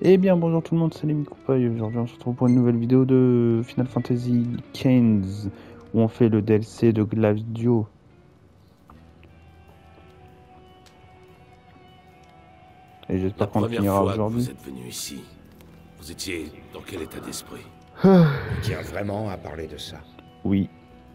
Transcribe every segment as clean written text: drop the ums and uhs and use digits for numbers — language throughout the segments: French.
Eh bien bonjour tout le monde, c'est les Micoupailles. Aujourd'hui on se retrouve pour une nouvelle vidéo de Final Fantasy XV où on fait le DLC de Gladio. Et j'espère qu'on le première finira fois que aujourd'hui. vous êtes venu ici, vous étiez dans quel état d'esprit? On tient vraiment à parler de ça. Oui.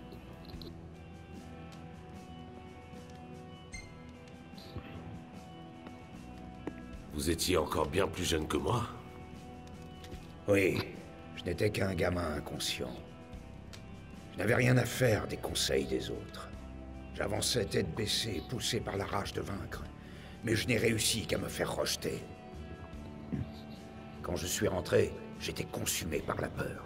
Vous étiez encore bien plus jeune que moi. Oui, je n'étais qu'un gamin inconscient. Je n'avais rien à faire des conseils des autres. J'avançais tête baissée, poussé par la rage de vaincre. Mais je n'ai réussi qu'à me faire rejeter. Quand je suis rentré, j'étais consumé par la peur.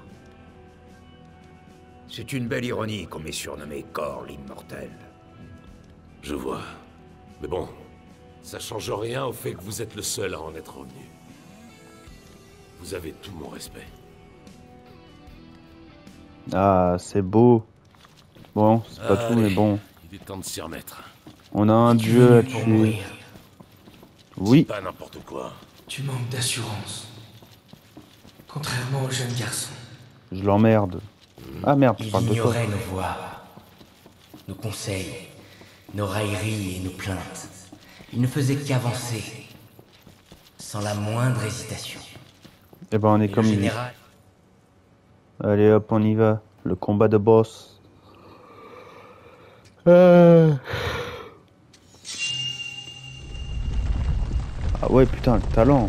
C'est une belle ironie qu'on m'ait surnommé Cor l'immortel. Je vois. Mais bon, ça change rien au fait que vous êtes le seul à en être revenu. Vous avez tout mon respect. Ah, c'est beau. Bon, c'est pas tout, mais bon. Il est temps de s'y remettre. On a un dieu à pour tuer. mourir. Oui. Pas n'importe quoi. Tu manques d'assurance. Contrairement au jeune garçon. Je l'emmerde. Ah merde, tu Il parles de toi. ignorait nos voix, nos conseils, nos railleries et nos plaintes. Il ne faisait qu'avancer, sans la moindre hésitation. Eh ben on est Et comme le lui. général, Allez hop, on y va. Le combat de boss. Ah ouais, putain, le talent.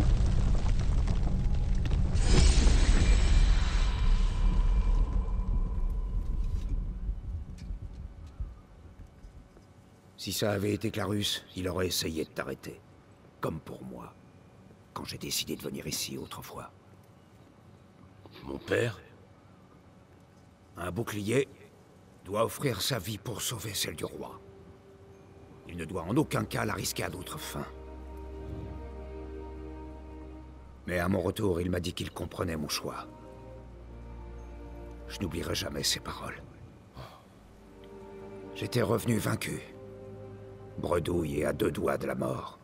Si ça avait été Clarus, il aurait essayé de t'arrêter. Comme pour moi, quand j'ai décidé de venir ici autrefois. Mon père? Un bouclier doit offrir sa vie pour sauver celle du roi. Il ne doit en aucun cas la risquer à d'autres fins. Mais à mon retour, il m'a dit qu'il comprenait mon choix. Je n'oublierai jamais ces paroles. J'étais revenu vaincu. Bredouille et à 2 doigts de la mort.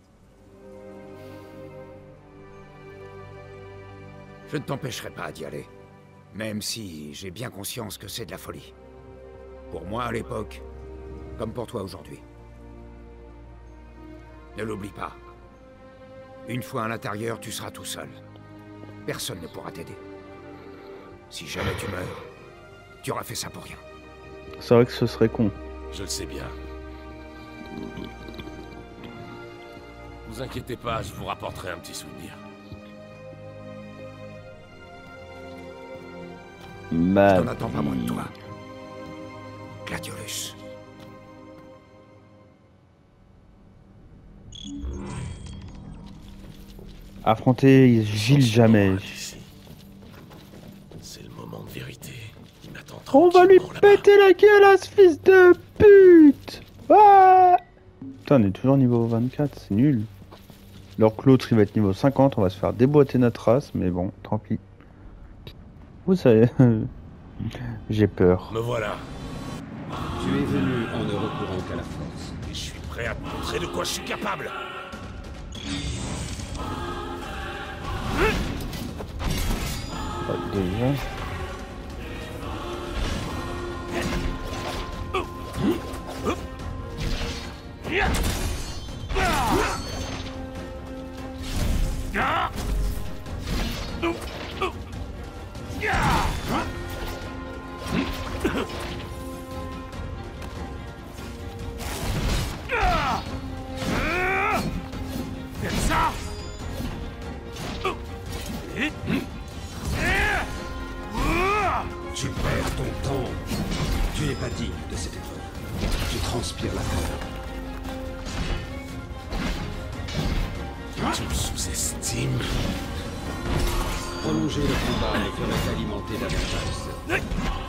Je ne t'empêcherai pas d'y aller. Même si j'ai bien conscience que c'est de la folie. Pour moi à l'époque, comme pour toi aujourd'hui. Ne l'oublie pas. Une fois à l'intérieur, tu seras tout seul. Personne ne pourra t'aider. Si jamais tu meurs, tu auras fait ça pour rien. C'est vrai que ce serait con. Je le sais bien. Vous inquiétez pas, je vous rapporterai un petit souvenir. Ma Je n'en attends pas moins de vie. toi. Gladiolus. Affronter Gilles jamais. Ici. C'est le moment de vérité. Il m'attend On va lui tranquillement là-bas. péter la gueule à ce fils de pute. Ah putain, on est toujours niveau 24, c'est nul. Alors que l'autre il va être niveau 50, on va se faire déboîter notre race, mais bon, tant pis. Vous savez, j'ai peur. Me voilà. Tu es venu en ne recourant qu'à la force. Et je suis prêt à te montrer de quoi je suis capable. Déjà. Ça. Tu perds ton temps. Tu n'es pas digne de cette épreuve. Tu transpires la peur. Tu me sous-estimes. Prolonger le combat ne ferait qu'alimenter davantage.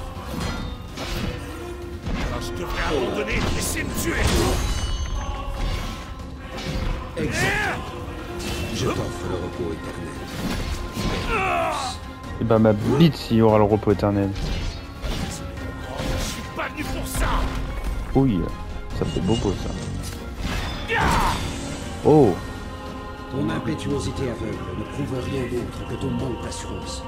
Alors je devrais abandonner et essayer de me tuer. Exactement. Je t'offre le repos éternel. Et bah ma bite s'il y aura le repos éternel. Je suis pas venu pour ça. Oui, ça fait bobo ça. Oh, Ton impétuosité aveugle ne prouve rien d'autre que ton manque d'assurance.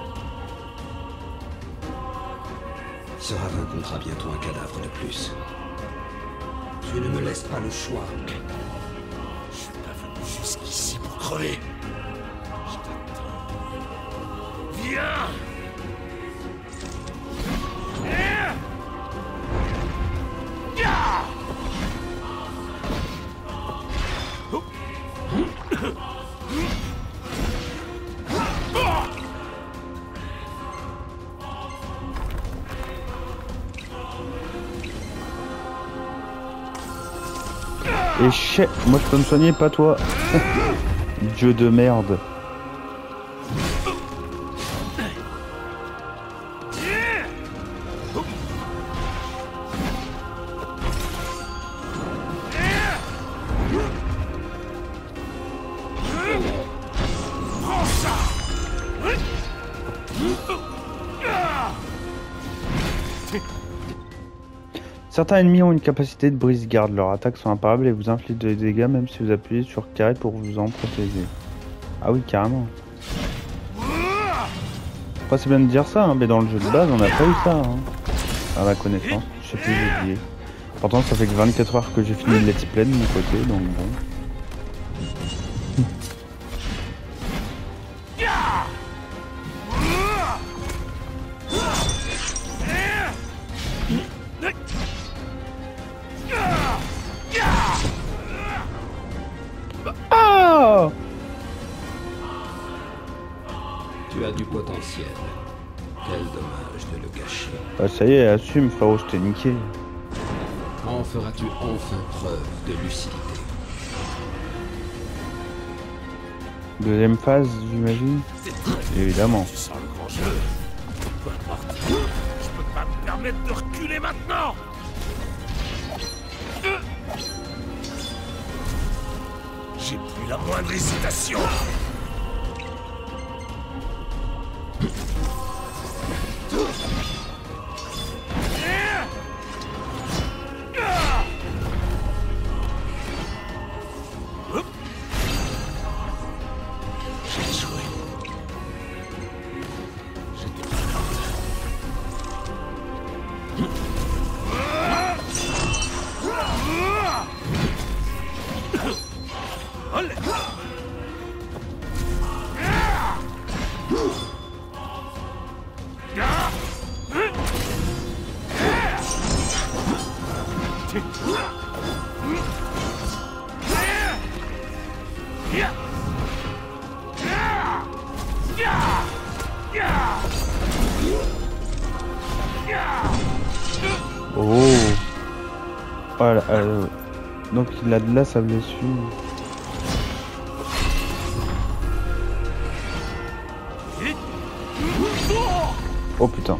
Ce ravin comptera bientôt un cadavre de plus. Tu ne me laisses pas le choix. Je suis pas venu jusqu'ici pour crever. Je t'attends. Viens! Et moi je peux me soigner, pas toi. Dieu de merde. Certains ennemis ont une capacité de brise-garde. Leurs attaques sont imparables et vous infligent des dégâts même si vous appuyez sur carré pour vous en protéger. Ah oui, carrément. Après c'est bien de dire ça, hein, mais dans le jeu de base on n'a pas eu ça. Hein. À ma connaissance, je sais plus, j'ai oublié. Pourtant ça fait que 24 heures que j'ai fini le let's play de mon côté, donc bon. Ah! Tu as du potentiel. Quel dommage de le gâcher. Bah ça y est, assume frérot, je t'ai niqué. Quand feras-tu enfin preuve de lucidité? Deuxième phase, j'imagine. Évidemment. Tu sens le grand jeu. Peu importe. Je peux pas me permettre de reculer maintenant. J'ai plus la moindre hésitation. J'ai échoué. J'étais pas Allez. Oh. Voilà. Donc il a de là sa blessure. Oh putain.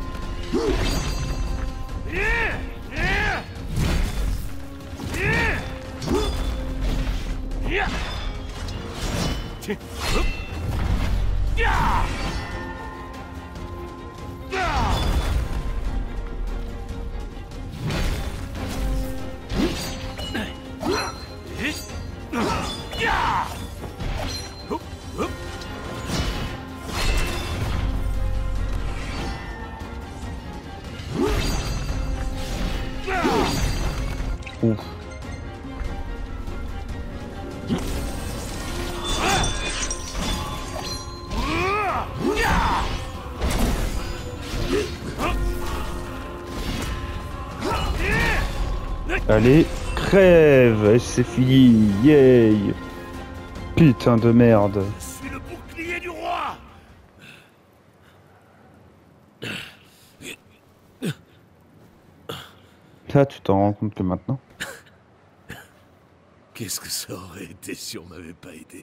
Ouf. Allez, crève, et c'est fini, yay. Putain de merde. Je suis le bouclier du roi. Là, tu t'en rends compte que maintenant. Qu'est-ce que ça aurait été si on m'avait pas aidé?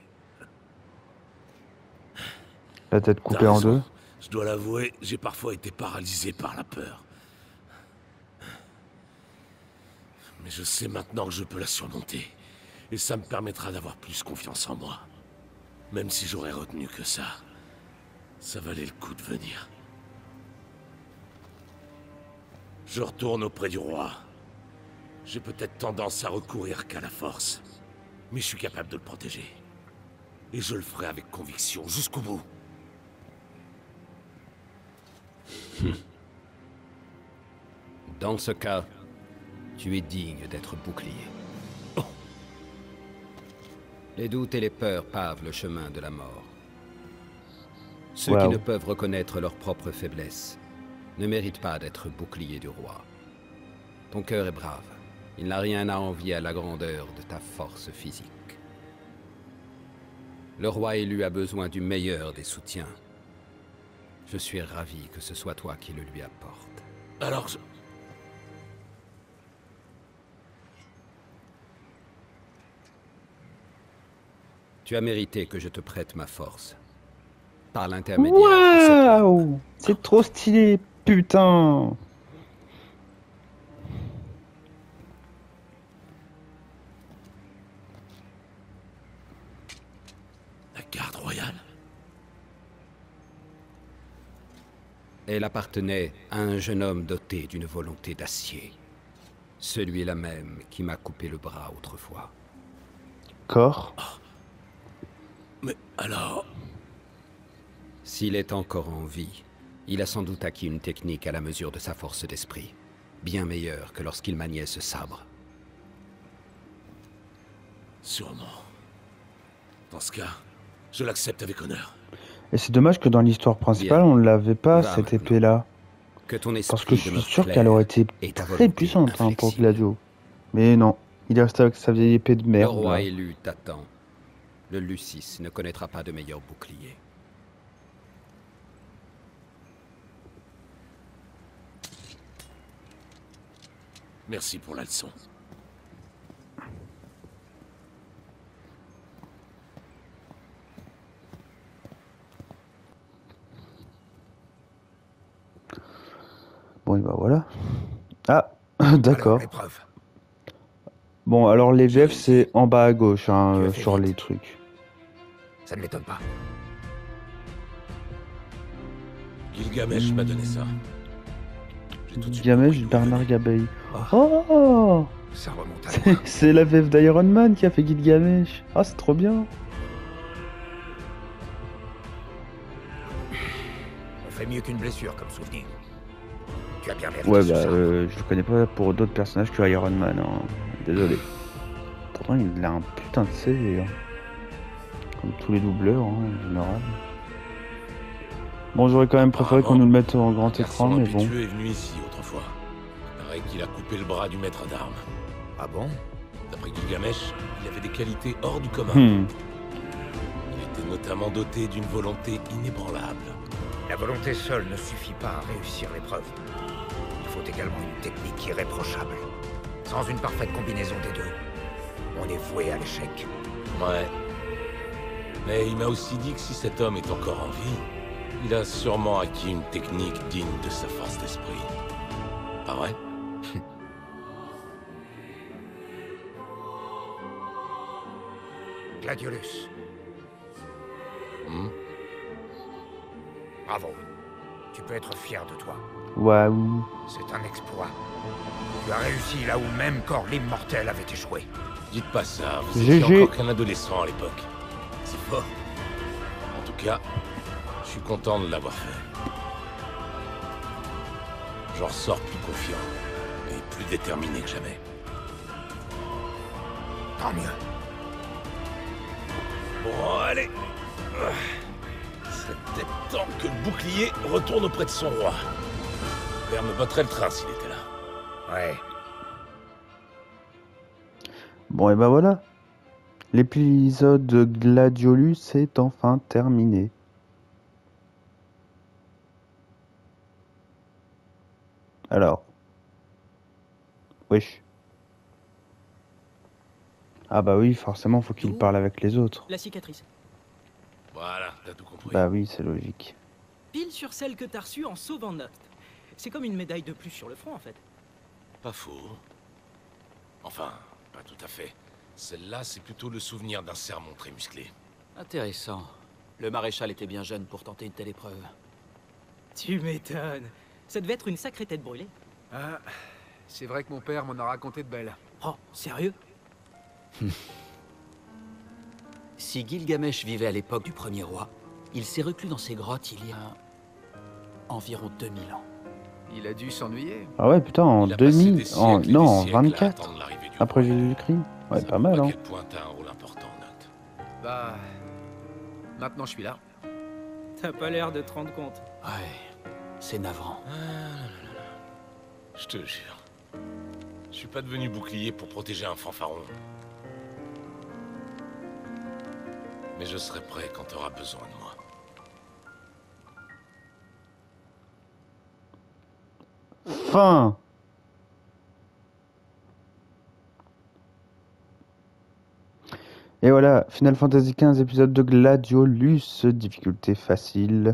La tête coupée T'as en raison. deux. Je dois l'avouer, j'ai parfois été paralysé par la peur. Mais je sais maintenant que je peux la surmonter. Et ça me permettra d'avoir plus confiance en moi. Même si j'aurais retenu que ça valait le coup de venir. Je retourne auprès du roi. J'ai peut-être tendance à recourir qu'à la force. Mais je suis capable de le protéger. Et je le ferai avec conviction, jusqu'au bout. Dans ce cas, tu es digne d'être bouclier. Oh. Les doutes et les peurs pavent le chemin de la mort. Ceux Wow. qui ne peuvent reconnaître leurs propres faiblesses ne méritent pas d'être bouclier du roi. Ton cœur est brave. Il n'a rien à envier à la grandeur de ta force physique. Le roi élu a besoin du meilleur des soutiens. Je suis ravi que ce soit toi qui le lui apporte. Alors je... Tu as mérité que je te prête ma force. Par l'intermédiaire de cette Waouh! C'est trop stylé, putain! La garde royale? Elle appartenait à un jeune homme doté d'une volonté d'acier. Celui-là même qui m'a coupé le bras autrefois. Corps. Mais alors... S'il est encore en vie, il a sans doute acquis une technique à la mesure de sa force d'esprit. Bien meilleure que lorsqu'il maniait ce sabre. Sûrement. Dans ce cas, je l'accepte avec honneur. Et c'est dommage que dans l'histoire principale, Bien. on l'avait pas, Va cette maintenant. épée-là. Que ton esprit Parce que je suis demeure sûr clair qu'elle aurait été et ta très volonté puissante hein, pour inflexible. Gladio. Mais non, il est resté avec sa vieille épée de Le merde. roi là. élu t'attend. Le Lucis ne connaîtra pas de meilleur bouclier. Merci pour la leçon. Bon, et bah voilà. Ah, Alors, d'accord. l'épreuve. Bon, alors les VF, c'est en bas à gauche, hein, Tu as fait sur vite. les trucs. Ça ne m'étonne pas. Gilgamesh m'a donné ça. J'ai tout de suite Gilgamesh, compris d'où il Bernard venait. Gabay. Oh, Oh! ça remonte à loin. C'est la VF d'Iron Man qui a fait Gilgamesh. Ah, c'est trop bien. On fait mieux qu'une blessure comme souvenir. Tu as bien mérité Ouais, ce bah, sabre. je le connais pas pour d'autres personnages que Iron Man. Hein. Désolé. Pourtant, il a un putain de CV. Hein. Comme tous les doubleurs, hein, en général. Bon, j'aurais quand même préféré qu'on nous le mette en grand Un écran, garçon mais bon. impétueux est venu ici autrefois. Il paraît qu'il a coupé le bras du maître d'armes. Ah bon? D'après Gilgamesh, il avait des qualités hors du commun. Hmm. Il était notamment doté d'une volonté inébranlable. La volonté seule ne suffit pas à réussir l'épreuve. Il faut également une technique irréprochable. Sans une parfaite combinaison des deux, on est voué à l'échec. Ouais. Mais il m'a aussi dit que si cet homme est encore en vie, il a sûrement acquis une technique digne de sa force d'esprit. Pas vrai? Gladiolus, Hmm. bravo. Tu peux être fier de toi. Waouh. C'est un exploit. Tu as réussi là où même Corps l'immortel avait échoué. Dites pas ça, vous GG. étiez encore qu'un adolescent à l'époque. C'est fort. En tout cas, je suis content de l'avoir fait. J'en ressors plus confiant et plus déterminé que jamais. Tant mieux. Bon, allez. Serait peut-être temps que le bouclier retourne auprès de son roi. Mon père me botterait le train s'il était là. Ouais. Bon, et bah voilà. L'épisode de Gladiolus est enfin terminé. Alors. Wesh. Ah bah oui, forcément, faut qu'il parle avec les autres. La cicatrice. Voilà, t'as tout compris. Bah oui, c'est logique. Pile sur celle que t'as reçue en sauvant Noct. C'est comme une médaille de plus sur le front, en fait. Pas faux. Enfin, pas tout à fait. Celle-là, c'est plutôt le souvenir d'un sermon très musclé. Intéressant. Le maréchal était bien jeune pour tenter une telle épreuve. Tu m'étonnes. Ça devait être une sacrée tête brûlée. Ah, c'est vrai que mon père m'en a raconté de belles. Oh, sérieux? Si Gilgamesh vivait à l'époque du premier roi, il s'est reclus dans ses grottes il y a environ 2000 ans. Il a dû s'ennuyer. Ah ouais, putain, en Il a passé 2000... des siècles et Non, des en siècles à 24. attendre l'arrivée du Après roi. Jésus-Christ. Ouais, Ça pas prouve mal, à hein. quel point t'as un rôle important, Noct. Bah... Maintenant, je suis là. T'as pas l'air de te rendre compte. Ouais, c'est navrant. Je te jure. Je suis pas devenu bouclier pour protéger un fanfaron. Mais je serai prêt quand t'auras besoin de moi. Fin. Et voilà, Final Fantasy XV, épisode de Gladiolus, difficulté facile,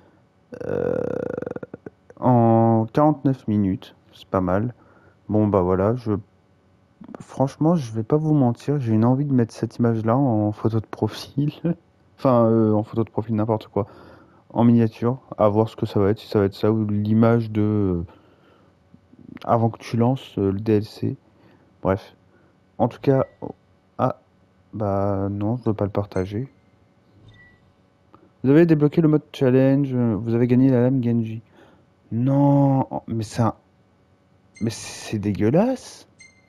en 49 minutes, c'est pas mal. Bon bah voilà, franchement je vais pas vous mentir, j'ai une envie de mettre cette image là en photo de profil, enfin en photo de profil n'importe quoi, en miniature, à voir ce que ça va être, si ça va être ça ou l'image de avant que tu lances le DLC, bref. En tout cas, ah bah non, je veux pas le partager. Vous avez débloqué le mode challenge, vous avez gagné la lame Genji. Non, mais mais c'est dégueulasse.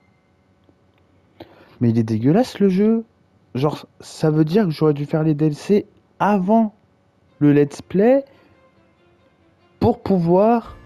Mais il est dégueulasse le jeu. Genre, ça veut dire que j'aurais dû faire les DLC avant le let's play pour pouvoir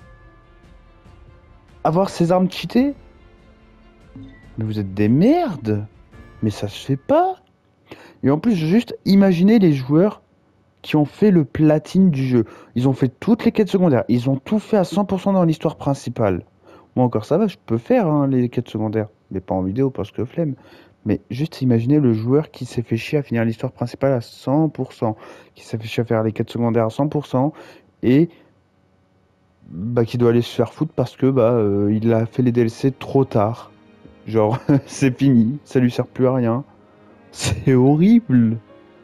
avoir ces armes cheatées. Mais vous êtes des merdes. Mais ça se fait pas. Et en plus, juste imaginez les joueurs qui ont fait le platine du jeu. Ils ont fait toutes les quêtes secondaires. Ils ont tout fait à 100% dans l'histoire principale. Moi encore ça va, je peux faire hein, les quêtes secondaires. Mais pas en vidéo parce que flemme. Mais juste imaginez le joueur qui s'est fait chier à finir l'histoire principale à 100%. Qui s'est fait chier à faire les quêtes secondaires à 100%. Et bah, qui doit aller se faire foutre parce que bah, il a fait les DLC trop tard. Genre, c'est fini. Ça lui sert plus à rien. C'est horrible.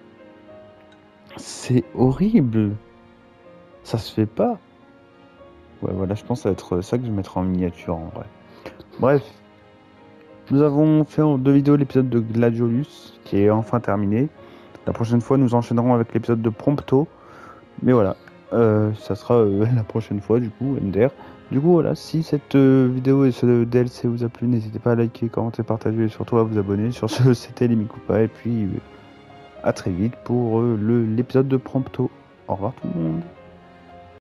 C'est horrible. Ça se fait pas. Ouais, voilà, je pense que ça va être ça que je mettrai en miniature en vrai. Bref. Nous avons fait en 2 vidéos l'épisode de Gladiolus, qui est enfin terminé. La prochaine fois, nous enchaînerons avec l'épisode de Prompto. Mais voilà. Ça sera la prochaine fois, du coup, MDR. Du coup, voilà, si cette vidéo et ce DLC vous a plu, n'hésitez pas à liker, commenter, partager et surtout à vous abonner. Sur ce, c'était les Mikupa et puis à très vite pour l'épisode de Prompto. Au revoir tout le monde.